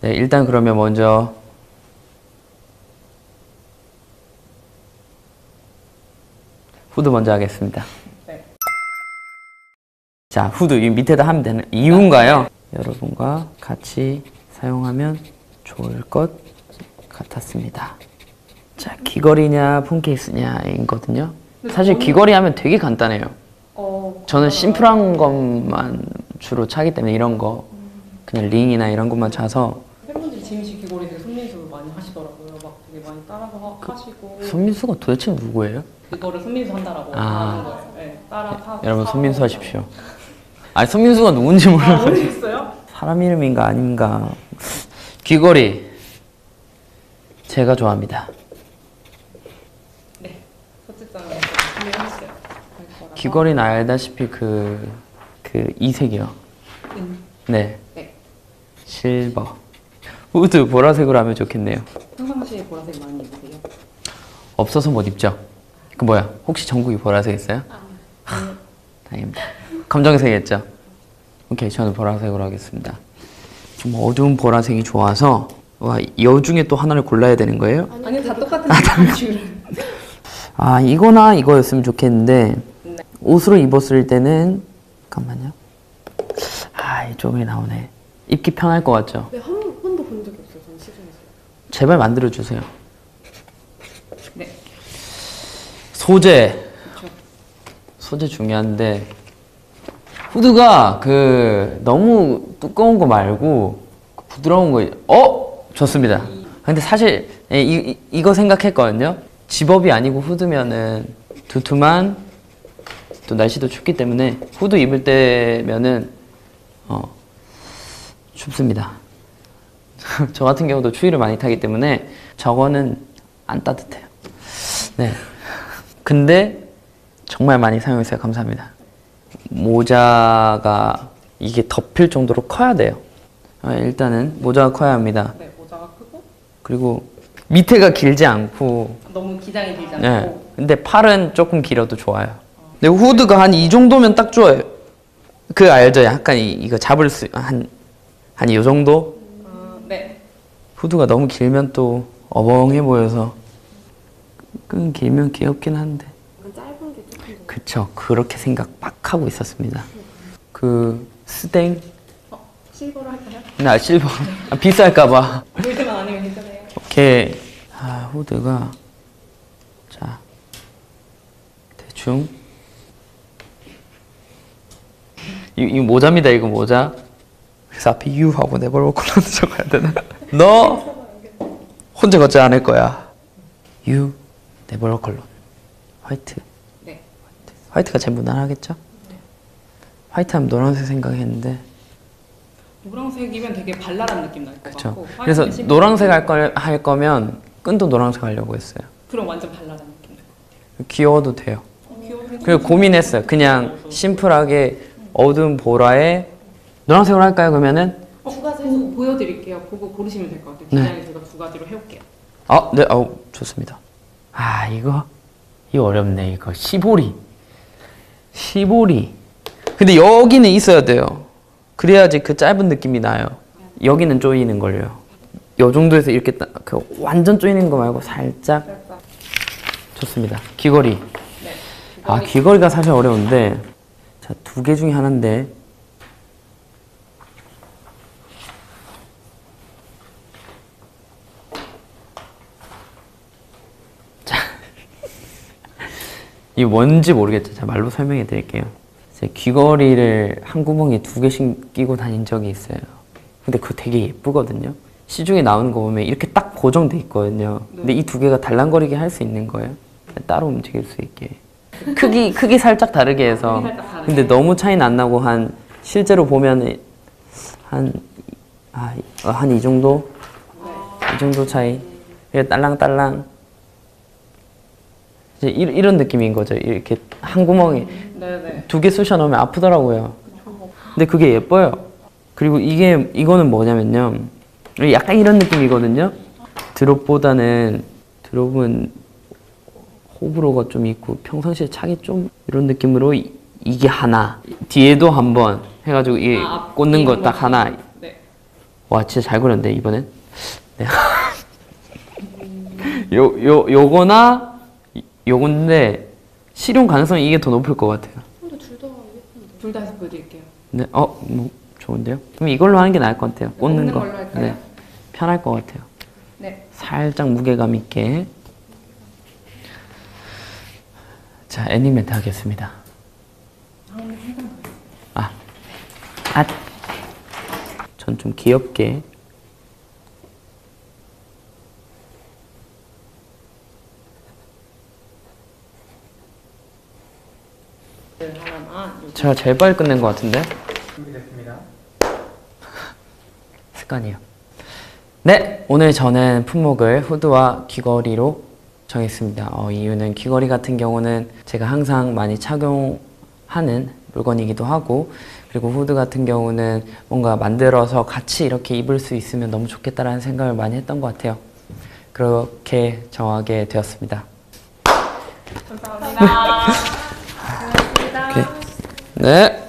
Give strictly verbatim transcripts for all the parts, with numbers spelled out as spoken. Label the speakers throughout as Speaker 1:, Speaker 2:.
Speaker 1: 네, 일단 그러면 먼저 후드 먼저 하겠습니다.
Speaker 2: 네.
Speaker 1: 자, 후드 이 밑에다 하면 되는 이유인가요? 여러분과 같이 사용하면 좋을 것 같았습니다. 자, 귀걸이냐 폰케이스냐인 거든요. 사실 귀걸이 하면 되게 간단해요.
Speaker 2: 어,
Speaker 1: 저는 심플한 것만 주로 차기 때문에 이런 거 그냥 링이나 이런 것만 차서.
Speaker 2: 팬분들이 지민 씨 귀걸이 되게 손민수 많이 하시더라고요. 막 되게 많이 따라서 하, 하시고.
Speaker 1: 손민수가 도대체 누구예요?
Speaker 2: 그거를 손민수 한다라고
Speaker 1: 아.
Speaker 2: 하는 거예요. 네, 따라 사.
Speaker 1: 여러분
Speaker 2: 사-
Speaker 1: 손민수 하십시오. 아니 손민수가 누군지
Speaker 2: 아,
Speaker 1: 몰라요.
Speaker 2: 모르겠어요?
Speaker 1: 사람 이름인가 아닌가. 귀걸이 제가 좋아합니다.
Speaker 2: 네. 첫째 장을 준비해주세요.
Speaker 1: 귀걸이는 알다시피 그, 그 이색이요.
Speaker 2: 음.
Speaker 1: 네.
Speaker 2: 네.
Speaker 1: 실버. 후드 보라색으로 하면 좋겠네요.
Speaker 2: 평상시에 보라색 많이 입으세요?
Speaker 1: 없어서 못 입죠. 그 뭐야? 혹시 전국이 보라색 있어요?
Speaker 2: 아니요.
Speaker 1: 다행입니다. 검정색이었죠? 오케이, 저는 보라색으로 하겠습니다. 좀 어두운 보라색이 좋아서. 와, 여 중에 또 하나를 골라야 되는 거예요?
Speaker 2: 아니요, 다 똑같은 줄.
Speaker 1: 아, 이거나 이거였으면 좋겠는데
Speaker 2: 네.
Speaker 1: 옷으로 입었을 때는 잠깐만요. 아, 이쪽이 나오네. 입기 편할 것 같죠?
Speaker 3: 네, 한 번도 본 적이 없어요. 전 시중에서.
Speaker 1: 제발 만들어 주세요.
Speaker 2: 네.
Speaker 1: 소재.
Speaker 2: 그렇죠.
Speaker 1: 소재 중요한데 후드가 그 너무 두꺼운 거 말고 부드러운 거. 어? 좋습니다. 근데 사실 이, 이, 이거 생각했거든요. 집업이 아니고 후드면은 두툼한, 또 날씨도 춥기 때문에 후드 입을 때면은 어 춥습니다. 저 같은 경우도 추위를 많이 타기 때문에 저거는 안 따뜻해요. 네. 근데 정말 많이 사용했어요. 감사합니다. 모자가 이게 덮일 정도로 커야 돼요. 아, 일단은 모자가 커야 합니다.
Speaker 2: 네, 모자가 크고
Speaker 1: 그리고 밑에가 길지 않고.
Speaker 2: 너무 기장이 길지 않고.
Speaker 1: 네. 근데 팔은 조금 길어도 좋아요. 근데 후드가 한 이 정도면 딱 좋아요. 그 알죠? 약간 이, 이거 잡을 수 한 한 이 정도?
Speaker 2: 어, 네.
Speaker 1: 후드가 너무 길면 또 어벙해 보여서. 끈 길면 귀엽긴 한데.
Speaker 3: 약간 짧은 게 조금 더.
Speaker 1: 그쵸. 그렇게 생각 막 하고 있었습니다. 그 스댕?
Speaker 2: 어, 실버로 할까요?
Speaker 1: 나 실버. 아, 비쌀까봐.
Speaker 2: 물때만 아니면 괜찮아요.
Speaker 1: 오케이. 아, 후드가. 자. 대충. 이, 이 모자입니다, 이거 모자. 그래서 앞에 유 하고 내버려 콜라도 적어야 되나? 너 혼자 걷지 않을 거야. 유 네버러 컬러 화이트.
Speaker 2: 네.
Speaker 1: 화이트가 제일 무난하겠죠?
Speaker 2: 네.
Speaker 1: 화이트하면 노란색 생각했는데.
Speaker 2: 노란색이면 되게 발랄한 느낌 날 것
Speaker 1: 그쵸.
Speaker 2: 같고.
Speaker 1: 그래서
Speaker 2: 화이트는 심플한
Speaker 1: 노란색 할,
Speaker 2: 느낌.
Speaker 1: 걸, 할 거면 끈도 노란색 하려고 했어요.
Speaker 2: 그럼 완전 발랄한 느낌 날 것
Speaker 1: 귀여워도 돼요.
Speaker 2: 같아요. 어, 귀여워.
Speaker 1: 그리고 고민했어요. 그냥 심플하게 어두운 보라에 노란색으로 할까요? 그러면은?
Speaker 2: 어, 두 가지 해서 보여드릴게요. 보고 고르시면 될 것 같아요.
Speaker 1: 네.
Speaker 2: 디자인 제가 두 가지로 해올게요.
Speaker 1: 아, 네, 아우, 좋습니다. 아, 이거, 이거 어렵네, 이거. 시보리. 시보리. 근데 여기는 있어야 돼요. 그래야지 그 짧은 느낌이 나요. 여기는 조이는 걸요. 요 정도에서 이렇게 딱, 그 완전 조이는 거 말고 살짝.
Speaker 2: 살짝.
Speaker 1: 좋습니다. 귀걸이.
Speaker 2: 네.
Speaker 1: 아, 귀걸이가 사실 어려운데. 자, 두 개 중에 하나인데. 이게 뭔지 모르겠죠. 제가 말로 설명해 드릴게요. 제 귀걸이를 한 구멍에 두 개씩 끼고 다닌 적이 있어요. 근데 그거 되게 예쁘거든요. 시중에 나오는 거 보면 이렇게 딱 고정돼 있거든요. 근데 이 두 개가 달랑거리게 할 수 있는 거예요. 따로 움직일 수 있게. 크기 크기 살짝 다르게 해서.
Speaker 2: 크기 살짝 다르게.
Speaker 1: 근데 너무 차이는 안 나고 한 실제로 보면 한 아, 한 이 정도? 이 정도 차이. 이게 딸랑딸랑. 이제 이, 이런 느낌인 거죠. 이렇게 한 구멍에
Speaker 2: 네네.
Speaker 1: 두 개 쑤셔 넣으면 아프더라고요. 근데 그게 예뻐요. 그리고 이게 이거는 뭐냐면요. 약간 이런 느낌이거든요. 드롭보다는 드롭은 호불호가 좀 있고 평상시에 차기 좀 이런 느낌으로 이, 이게 하나. 뒤에도 한번 해가지고 이게
Speaker 2: 아, 앞
Speaker 1: 꽂는 거
Speaker 2: 뒤에
Speaker 1: 딱 하나.
Speaker 2: 네.
Speaker 1: 와 진짜 잘 그렸는데 이번엔. 네. 요, 요, 요거나 요건데 실용 가능성이 이게 더 높을 것 같아요.
Speaker 3: 근데 둘 다 예쁜데.
Speaker 2: 둘 다 해서 보여드릴게요.
Speaker 1: 네, 어, 뭐 좋은데요? 그럼 이걸로 하는 게 나을 것 같아요. 꽂는
Speaker 2: 꽂는
Speaker 1: 거.
Speaker 2: 걸로 할까요?
Speaker 1: 네, 편할 것 같아요.
Speaker 2: 네.
Speaker 1: 살짝 무게감 있게. 자, 애니메이트 하겠습니다. 아, 아, 전 좀 귀엽게.
Speaker 2: 하나만.
Speaker 1: 제가 제일 빨리 끝낸 것 같은데?
Speaker 4: 준비됐습니다.
Speaker 1: 습관이요. 네, 오늘 저는 품목을 후드와 귀걸이로 정했습니다. 어, 이유는 귀걸이 같은 경우는 제가 항상 많이 착용하는 물건이기도 하고, 그리고 후드 같은 경우는 뭔가 만들어서 같이 이렇게 입을 수 있으면 너무 좋겠다라는 생각을 많이 했던 것 같아요. 그렇게 정하게 되었습니다.
Speaker 2: 감사합니다.
Speaker 1: 오케이. 네.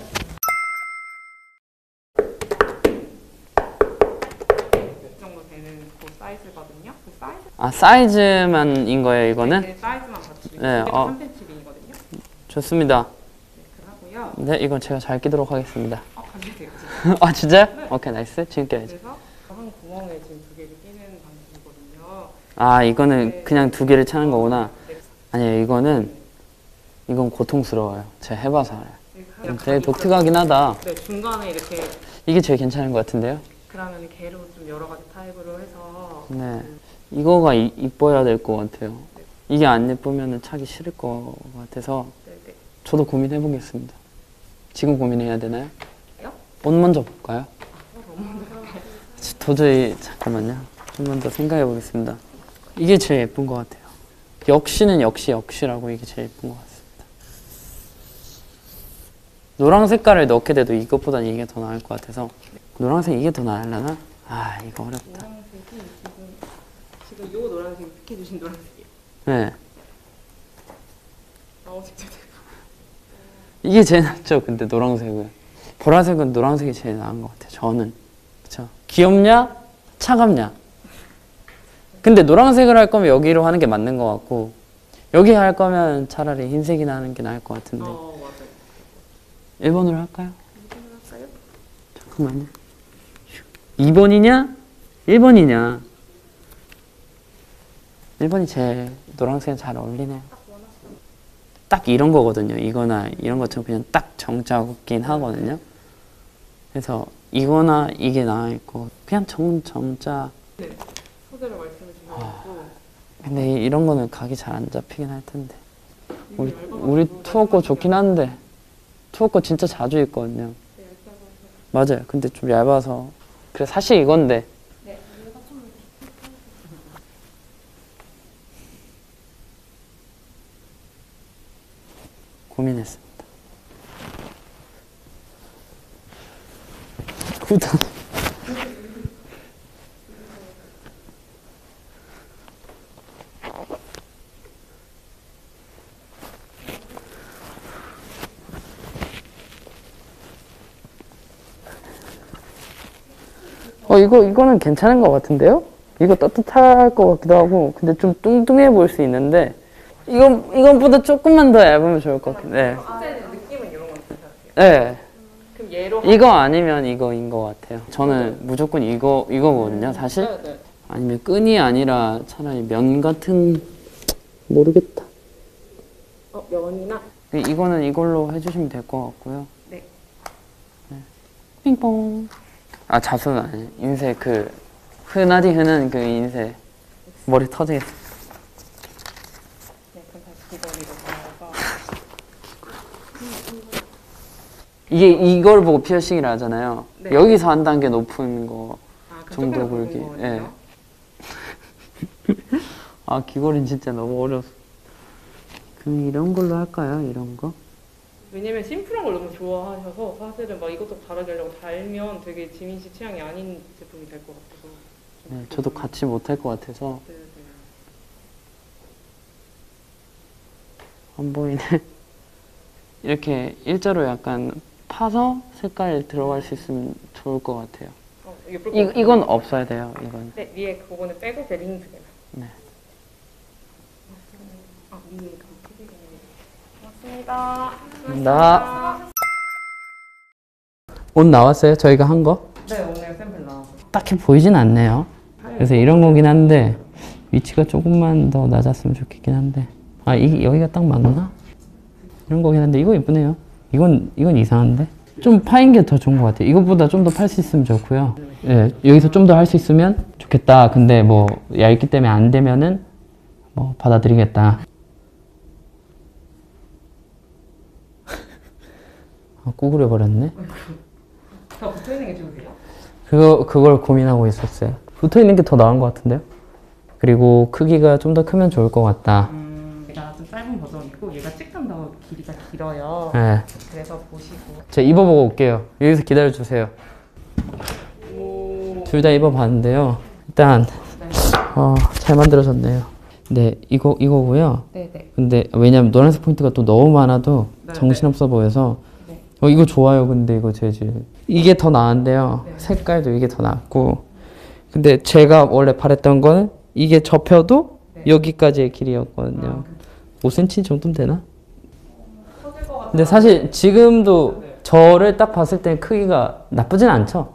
Speaker 2: 이 정도 되는 그 사이즈거든요. 그 사이즈
Speaker 1: 아, 사이즈만인 거예요, 이거는?
Speaker 2: 네, 사이즈만 맞추고
Speaker 1: 네,
Speaker 2: 이게
Speaker 1: 어.
Speaker 2: 삼 센티미터거든요.
Speaker 1: 좋습니다.
Speaker 2: 네, 그러고요.
Speaker 1: 네, 이건 제가 잘 끼도록 하겠습니다.
Speaker 2: 어, 반대세요. 지금.
Speaker 1: 아, 진짜요?
Speaker 2: 네.
Speaker 1: 오케이, 나이스. 지금 껴야지.
Speaker 2: 그래서 한 구멍에 지금 두 개를 끼는 방식이거든요.
Speaker 1: 아, 이거는
Speaker 2: 네.
Speaker 1: 그냥 두 개를 차는 거구나.
Speaker 2: 네.
Speaker 1: 아니요, 이거는, 이건 고통스러워요. 제가 해봐서 알아요.
Speaker 2: 네,
Speaker 1: 음, 되게 독특하긴 하다.
Speaker 2: 네, 중간에 이렇게
Speaker 1: 이게 제일 괜찮은 것 같은데요?
Speaker 2: 그러면 개로 좀 여러 가지 타입으로 해서
Speaker 1: 네. 이거가 이, 이뻐야 될 것 같아요. 이게 안 예쁘면 차기 싫을 것 같아서
Speaker 2: 네, 네.
Speaker 1: 저도 고민해 보겠습니다. 지금 고민해야 되나요?
Speaker 2: 요?
Speaker 1: 옷 먼저 볼까요? 도저히, 잠깐만요. 좀만 더 생각해 보겠습니다. 이게 제일 예쁜 것 같아요. 역시는 역시 역시라고 이게 제일 예쁜 것 같습니다. 노랑 색깔을 넣게 돼도 이것보다는 이게 더 나을 것 같아서. 노란색 이게 더 나으려나? 아, 이거 어렵다.
Speaker 2: 노란색이 지금 지금 요 노란색이 픽해주신 노란색이에요.
Speaker 1: 네.
Speaker 2: 어, 직접 제가
Speaker 1: 이게 제일 낫죠, 근데 노란색은. 보라색은 노란색이 제일 나은 것 같아요, 저는. 그쵸? 귀엽냐? 차갑냐? 근데 노란색을 할 거면 여기로 하는 게 맞는 것 같고, 여기 할 거면 차라리 흰색이나 하는 게 나을 것 같은데.
Speaker 2: 어, 맞아요.
Speaker 1: 일 번으로 할까요?
Speaker 2: 할까요?
Speaker 1: 잠깐만요. 이 번이냐? 일 번이냐? 일 번이 제일 노란색은 잘 어울리네요. 딱 이런 거거든요. 이거나 이런 것처럼 그냥 딱 정자긴 하거든요. 그래서 이거나 이게 나아 있고 그냥 정, 정자.
Speaker 2: 네. 소재를 말씀해 주셔가지고
Speaker 1: 근데 이- 이런 거는 각이 잘 안 잡히긴 할 텐데.
Speaker 2: 이게
Speaker 1: 우리,
Speaker 2: 얇아가지고
Speaker 1: 우리 투어 거
Speaker 2: 말씀하시면
Speaker 1: 좋긴 한데 투어 거 진짜 자주 입거든요.
Speaker 2: 네, 얇다고
Speaker 1: 맞아요. 근데 좀 얇아서. 그래 사실 이건데.
Speaker 3: 네, 얘가 좀
Speaker 1: 고민했습니다. 후드. 어 이거 이거는 괜찮은 것 같은데요? 이거 따뜻할 것 같기도 하고 근데 좀 뚱뚱해 보일 수 있는데 이건 이건보다 조금만 더 얇으면 좋을 것 같은데. 네.
Speaker 2: 소재 느낌은 이런 건 괜찮으세요?
Speaker 1: 네.
Speaker 2: 그럼 얘로
Speaker 1: 이거 아니면 이거인 것 같아요. 저는 무조건 이거 이거거든요. 사실
Speaker 2: 네, 네.
Speaker 1: 아니면 끈이 아니라 차라리 면 같은 모르겠다.
Speaker 2: 어, 면이나
Speaker 1: 이거는 이걸로 해주시면 될 것 같고요.
Speaker 2: 네.
Speaker 1: 네. 핑퐁. 아 자수는 아니. 인쇄 그 흔하디 흔한 그 인쇄 머리 터지겠어.
Speaker 2: 네, 그럼 다시 귀걸이로 가서
Speaker 1: 이게 이걸 보고 피어싱이라 하잖아요.
Speaker 2: 네.
Speaker 1: 여기서 한 단계 높은 거
Speaker 2: 아, 그
Speaker 1: 정도
Speaker 2: 조금
Speaker 1: 굵기.
Speaker 2: 굵은
Speaker 1: 예.
Speaker 2: 거거든요.
Speaker 1: 아 귀걸이는 진짜 너무 어려워. 그럼 이런 걸로 할까요? 이런 거?
Speaker 2: 왜냐면 심플한 걸 너무 좋아하셔서 사실은 막 이것저것 다르게 하려고 달면 되게 지민 씨 취향이 아닌 제품이 될 것 같아서.
Speaker 1: 네, 저도 같이 못할 것 같아서
Speaker 2: 네, 네.
Speaker 1: 안 보이네. 이렇게 일자로 약간 파서 색깔 들어갈 수 있으면 좋을 것 같아요.
Speaker 2: 어, 예쁠 것
Speaker 1: 이,
Speaker 2: 같아요.
Speaker 1: 이건 없어야 돼요. 이건.
Speaker 2: 네, 위에 그거는 빼고 베링 두 개만.
Speaker 1: 네.
Speaker 2: 아, 위에가 고맙습니다.
Speaker 1: 나. 옷 나왔어요? 저희가 한 거?
Speaker 2: 네, 오늘 샘플 나와서.
Speaker 1: 딱히 보이진 않네요. 그래서 이런 거긴 한데 위치가 조금만 더 낮았으면 좋겠긴 한데 아 이 여기가 딱 맞나? 이런 거긴 한데 이거 예쁘네요. 이건 이건 이상한데 좀 파인 게 더 좋은 것 같아요. 이것보다 좀 더 팔 수 있으면 좋고요. 예, 여기서 좀 더 할 수 있으면 좋겠다. 근데 뭐 얇기 때문에 안 되면은 뭐 받아들이겠다. 아, 구부려 버렸네.
Speaker 2: 더 붙어있는 게 좋으세요?
Speaker 1: 그거 그걸 고민하고 있었어요. 붙어 있는 게 더 나은 것 같은데요. 그리고 크기가 좀 더 크면 좋을 것 같다.
Speaker 2: 음, 얘가 좀 짧은 버전이고 얘가 조금 더 길이가 길어요.
Speaker 1: 네.
Speaker 2: 그래서 보시고.
Speaker 1: 제가 입어보고 올게요. 여기서 기다려 주세요. 둘 다 입어봤는데요. 일단 어, 잘 만들어졌네요. 네, 이거 이거고요.
Speaker 2: 네네.
Speaker 1: 근데 왜냐면 노란색 포인트가 또 너무 많아도
Speaker 2: 네,
Speaker 1: 정신없어 보여서
Speaker 2: 네.
Speaker 1: 어, 이거 좋아요. 근데 이거 재질 이게 더 나은데요.
Speaker 2: 네.
Speaker 1: 색깔도 이게 더 낫고. 근데 제가 원래 바랬던 거는 이게 접혀도
Speaker 2: 네.
Speaker 1: 여기까지의 길이였거든요.
Speaker 2: 아,
Speaker 1: 오 센티미터 정도면 되나?
Speaker 2: 커질 것 같아요.
Speaker 1: 근데 사실 지금도 저를 딱 봤을 때 크기가 나쁘진 않죠.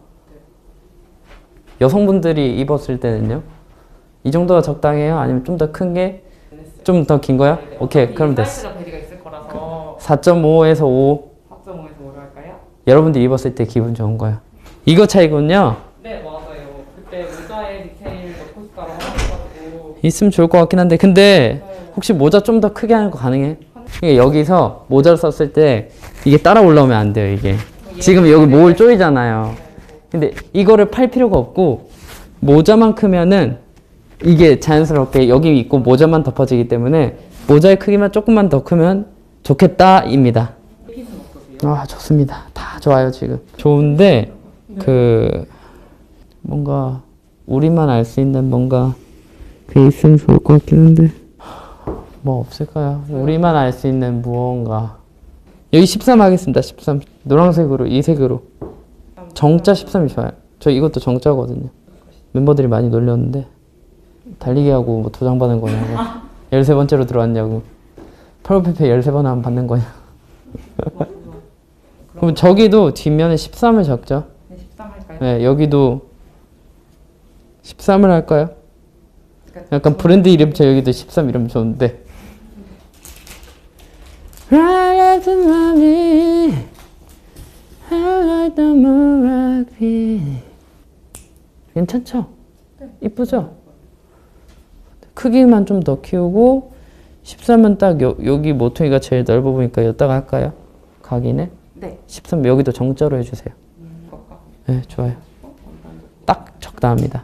Speaker 1: 여성분들이 입었을 때는요. 이 정도가 적당해요? 아니면 좀 더 큰 게? 좀 더 긴 거야?
Speaker 2: 네,
Speaker 1: 오케이, 그럼 됐어.
Speaker 2: 사이즈가 베리가 있을 거라서
Speaker 1: 사 점 오에서 오.
Speaker 2: 사 점 오에서 오로 할까요?
Speaker 1: 여러분들 입었을 때 기분 좋은 거야. 이거 차이군요.
Speaker 2: 네, 맞아요. 그때 모자에 디테일 넣고 싶다고 하셔가지고.
Speaker 1: 있으면 좋을 것 같긴 한데 근데 혹시 모자 좀 더 크게 하는 거 가능해? 이게 여기서 모자를 썼을 때 이게 따라 올라오면 안 돼요 이게. 지금 여기 목을 조이잖아요. 근데 이거를 팔 필요가 없고 모자만 크면은 이게 자연스럽게 여기 있고 모자만 덮어지기 때문에 모자의 크기만 조금만 더 크면 좋겠다입니다.
Speaker 2: 핏은 어떠세요?
Speaker 1: 아 좋습니다. 다 좋아요 지금. 좋은데 그 뭔가 우리만 알 수 있는 뭔가 그게 있으면 좋을 것 같긴 한데 뭐 없을까요? 우리만 알 수 있는 무언가. 여기 십삼 하겠습니다. 십삼. 노란색으로 이 색으로. 정자 십삼이 좋아요. 저 이것도 정자거든요. 멤버들이 많이 놀렸는데 달리기 하고 뭐 도장 받는 거냐고 열세 번째로 들어왔냐고 펄페페 열세 번 하면 받는 거냐. 그럼 저기도 뒷면에 십삼을 적죠.
Speaker 2: 네, 십삼 할까요?
Speaker 1: 네, 여기도 십삼을 할까요? 약간 브랜드 이름처럼 여기도 십삼 이러면 좋은데. 괜찮죠? 이쁘죠? 크기만 좀 더 키우고 십삼은 딱 여, 여기 모퉁이가 제일 넓어 보니까 여기다가 할까요? 각이네?
Speaker 2: 네.
Speaker 1: 십삼 여기도 정자로 해주세요.
Speaker 2: 음, 그럴까?
Speaker 1: 네, 좋아요. 딱 적당합니다.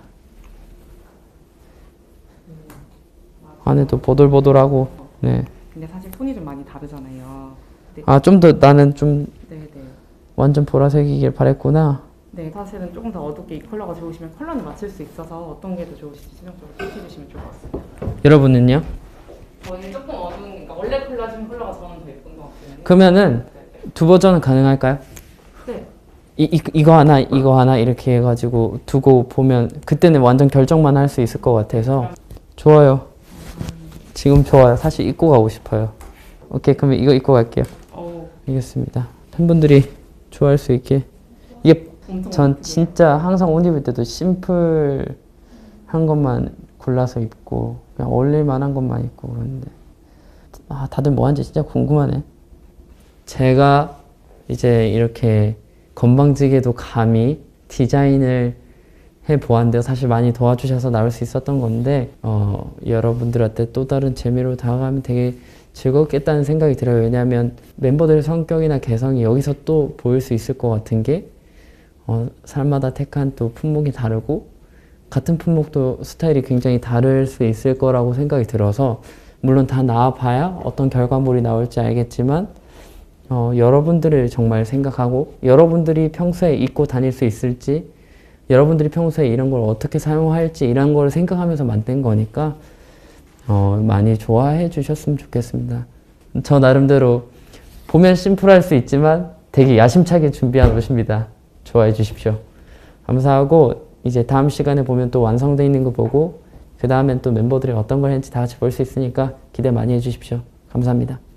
Speaker 1: 안에도 보들보들하고. 네.
Speaker 2: 근데 사실 톤이 좀 많이 다르잖아요. 네.
Speaker 1: 아, 좀 더 나는 좀
Speaker 2: 네네.
Speaker 1: 완전 보라색이길 바랬구나.
Speaker 2: 네, 사실은 조금 더 어둡게 이 컬러가 좋으시면 컬러는 맞출 수 있어서 어떤 게 더 좋으실지 신경적으로 생각해주시면 좋을 것 같습니다.
Speaker 1: 여러분은요?
Speaker 2: 저는 조금 어두운, 그러니까 원래 콜라진 컬러가 저는 더 예쁜 것 같아요.
Speaker 1: 그러면은 두 버전은 가능할까요?
Speaker 2: 네.
Speaker 1: 이, 이, 이거 하나, 이거 하나 이렇게 해가지고 두고 보면 그때는 완전 결정만 할 수 있을 것 같아서 좋아요. 지금 좋아요. 사실 입고 가고 싶어요. 오케이, 그러면 이거 입고 갈게요.
Speaker 2: 어,
Speaker 1: 알겠습니다. 팬분들이 좋아할 수 있게. 이게
Speaker 2: 엄청
Speaker 1: 전
Speaker 2: 예쁘게.
Speaker 1: 진짜 항상 옷 입을 때도 심플한 것만 골라서 입고 그냥 어울릴 만한 것만 입고 그러는데 아 다들 뭐 하는지 진짜 궁금하네. 제가 이제 이렇게 건방지게도 감히 디자인을 해보았는데 사실 많이 도와주셔서 나올 수 있었던 건데 어, 여러분들한테 또 다른 재미로 다가가면 되게 즐겁겠다는 생각이 들어요. 왜냐하면 멤버들 성격이나 개성이 여기서 또 보일 수 있을 것 같은 게 어, 사람마다 택한 또 품목이 다르고 같은 품목도 스타일이 굉장히 다를 수 있을 거라고 생각이 들어서 물론 다 나와봐야 어떤 결과물이 나올지 알겠지만 어, 여러분들을 정말 생각하고 여러분들이 평소에 입고 다닐 수 있을지 여러분들이 평소에 이런 걸 어떻게 사용할지 이런 걸 생각하면서 만든 거니까 어, 많이 좋아해 주셨으면 좋겠습니다. 저 나름대로 보면 심플할 수 있지만 되게 야심차게 준비한 옷입니다. 좋아해 주십시오. 감사하고 이제 다음 시간에 보면 또 완성되어 있는 거 보고 그 다음엔 또 멤버들이 어떤 걸 했는지 다 같이 볼 수 있으니까 기대 많이 해주십시오. 감사합니다.